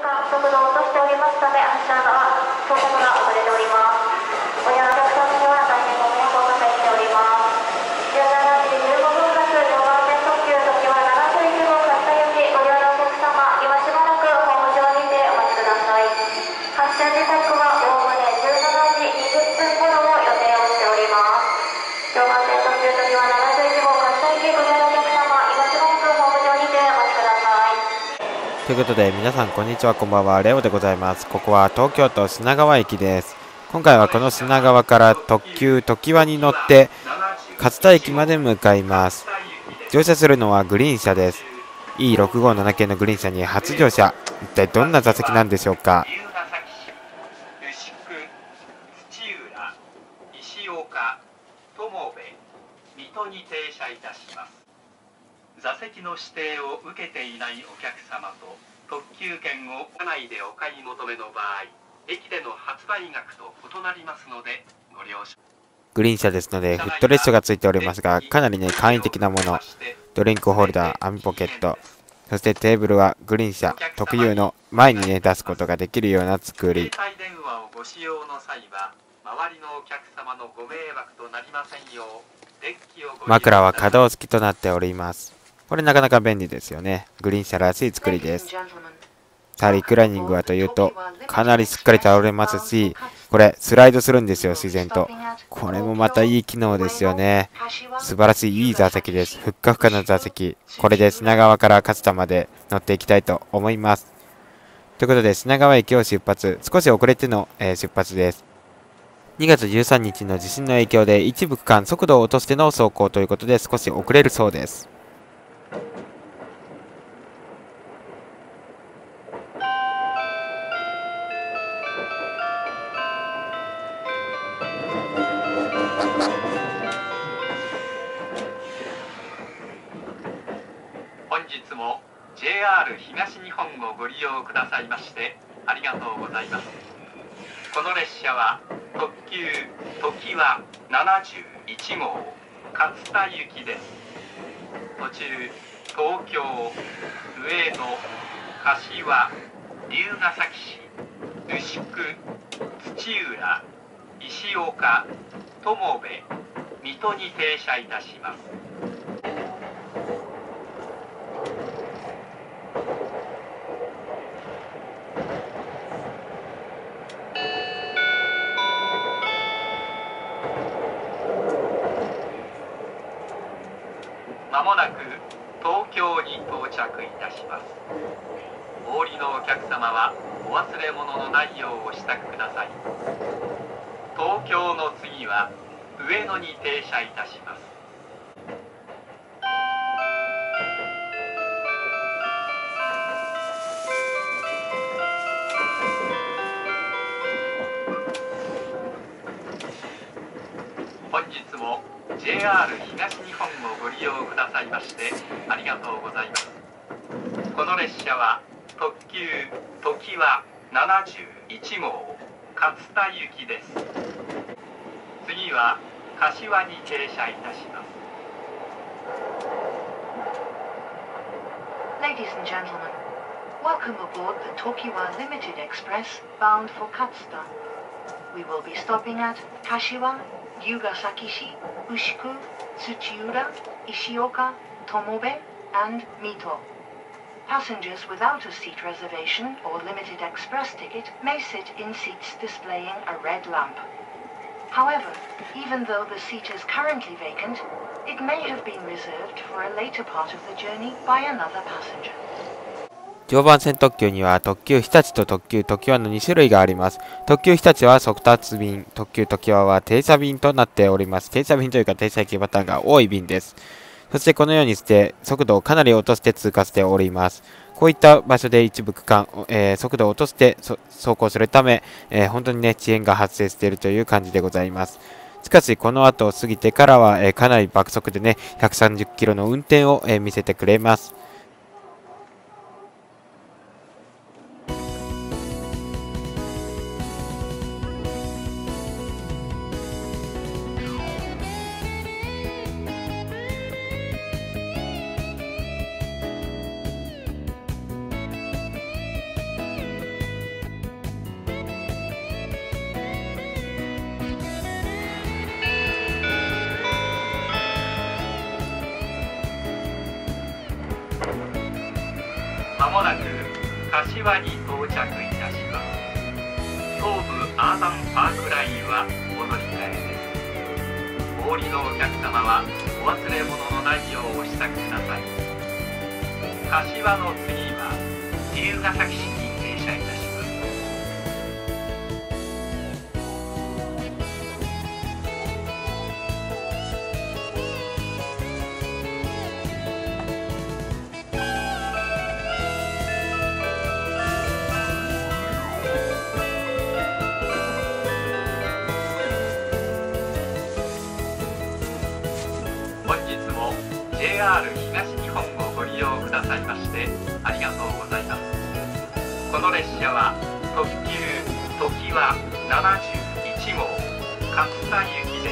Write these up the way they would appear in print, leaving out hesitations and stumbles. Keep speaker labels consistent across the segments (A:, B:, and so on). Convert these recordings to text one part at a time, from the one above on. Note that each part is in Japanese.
A: 間速度を落としておりますため、発車が到着が遅れております。ご利用のお客様には大変ご迷惑をおかけしております。17時15分発常磐線特急ときわ71号勝田行き、ご利用のお客様、今しばらくホーム上にてお待ちください。発車時刻はおおむね17時20分頃を予定をしております。常磐線特急ときわ71号勝田行き、ご利用のお客様、今しばらくホーム上にてお待ちください。
B: ということで皆さんこんにちは、こんばんは。レオでございます。ここは東京都品川駅です。今回はこの品川から特急ときわに乗って勝田駅まで向かいます。乗車するのはグリーン車です。 E657 系のグリーン車に初乗車。一体どんな座席なんでしょうか。
C: 牛久、土浦、石岡、友部、水戸に停車いたします。座席の指定を受けていないお客様と特急券を車内でお買い求めの場合、駅での発売額と異なりますのでご了承。
B: グリーン車ですのでフットレストがついておりますが、かなりね簡易的なもの。ドリンクホルダー、網ポケット、そしてテーブルはグリーン車特有の前にね出すことができるような作り。
C: 携帯電話をご使用の際は周りのお客様のご迷惑となりませんようデッキをご利用ください。
B: 枕は可動式となっております。これなかなか便利ですよね。グリーン車らしい作りです。さあリクライニングはというとかなりしっかり倒れますし、これスライドするんですよ、自然と。これもまたいい機能ですよね。素晴らしいいい座席です。ふっかふかな座席。これで品川から勝田まで乗っていきたいと思います。ということで品川駅を出発。少し遅れての、出発です。2月13日の地震の影響で一部区間速度を落としての走行ということで少し遅れるそうです。
C: 本日も JR 東日本をご利用くださいましてありがとうございます。この列車は特急ときわ71号勝田行きです。途中東京、上野、柏、龍ケ崎市、牛久、土浦、石岡、友部、水戸に停車いたします。まもなく東京に到着いたします。お降りのお客様はお忘れ物のないようお支度ください。東京の次は上野に停車いたします。本日も JR 東日本をご利用くださいましてありがとうございます。この列車は特急ときわ71号勝田行きです。次は柏に停車いたします。
D: Ladies and gentlemen, welcome aboard the Tokiwa Limited Express bound for Katsuta. We will be stopping at Kashiwa, Ryugasaki-shi, Ushiku, Tsuchiura, Ishioka, Tomobe, and Mito. Passengers without a seat reservation or limited express ticket may sit in seats displaying a red lamp. However, even though the seat is currently vacant, it may have been reserved for a later part of the journey by another passenger.
B: 常磐線特急には特急日立と特急ときわの2種類があります。特急日立は速達便、特急ときわは停車便となっております。停車便というか停車駅パターンが多い便です。そしてこのようにして速度をかなり落として通過しております。こういった場所で一部区間、速度を落として走行するため、本当にね遅延が発生しているという感じでございます。しかしこの後を過ぎてからは、かなり爆速でね130キロの運転を、見せてくれます。
C: 柏に到着いたします。東武アーバンパークラインはお乗り換えです。お降りのお客様はお忘れ物のないようお支度ください。柏の次は龍ヶ崎市に停車いたします。JR 東日本をご利用くださいましてありがとうございます。この列車は特急ときわ71号勝田行きです。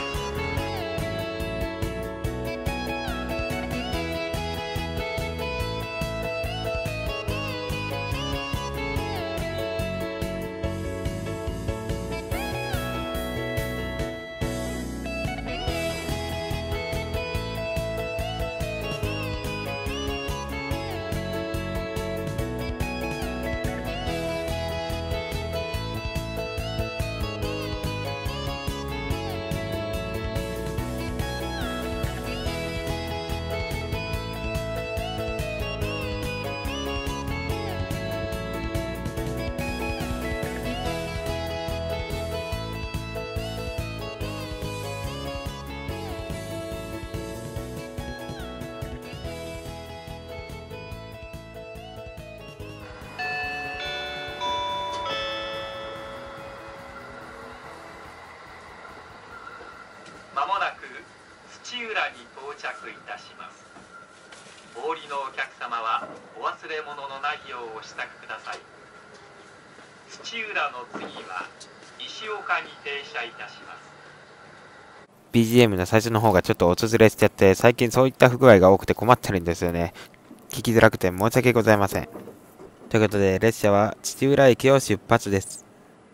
C: まもなく土浦に到着いたします。お降りのお客様はお忘れ物のないようお支度ください。土浦の次は石岡に停車いたします。
B: BGM の最初の方がちょっとおつづれしちゃって、最近そういった不具合が多くて困ってるんですよね。聞きづらくて申し訳ございません。ということで列車は土浦駅を出発です。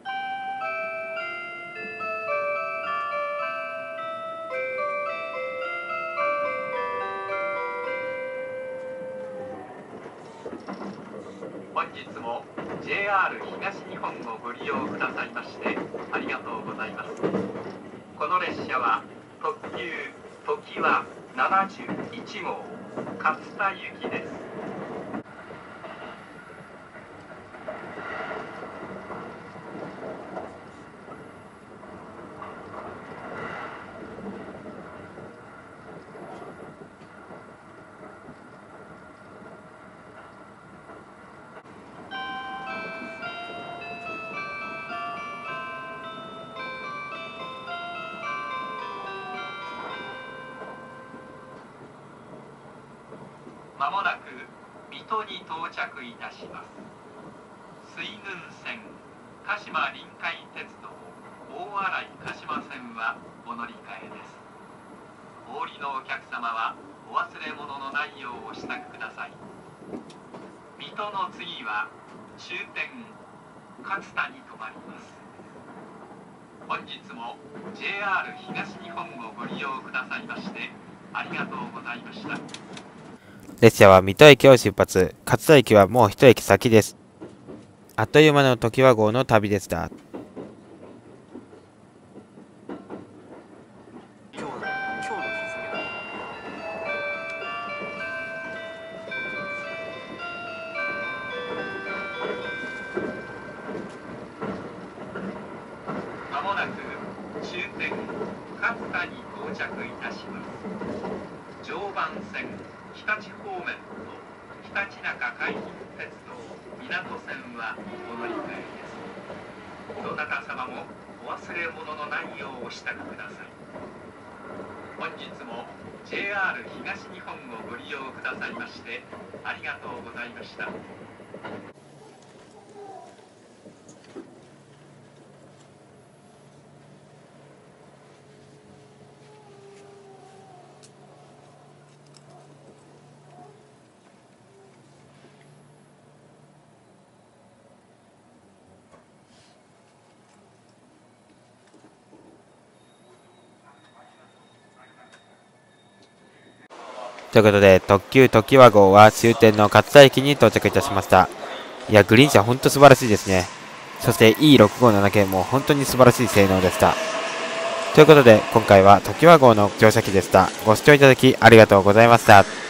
C: 本日も JR 東日本をご利用くださいましてありがとうございます。この列車は特急ときわ71号勝田行きです。まもなく水戸に到着いたします。水郡線鹿島臨海鉄道大洗鹿島線はお乗り換えです。お降りのお客様はお忘れ物のないようお支度ください。水戸の次は終点勝田に停まります。本日も JR 東日本をご利用くださいましてありがとうございました。
B: 列車は水戸駅を出発。勝田駅はもう一駅先です。あっという間のときわ号の旅でした。
C: まもなく終点勝田に到着いたします。常磐線日立方面とひたちなか海浜鉄道港線はお乗り換えです。どなた様もお忘れ物のないようお支度ください。本日も JR 東日本をご利用くださいましてありがとうございました。
B: ということで、特急ときわ号は終点の勝田駅に到着いたしました。 いや、グリーン車本当素晴らしいですね。そして E657 系も本当に素晴らしい性能でした。ということで、今回は常盤号の乗車機でした。ご視聴いただきありがとうございました。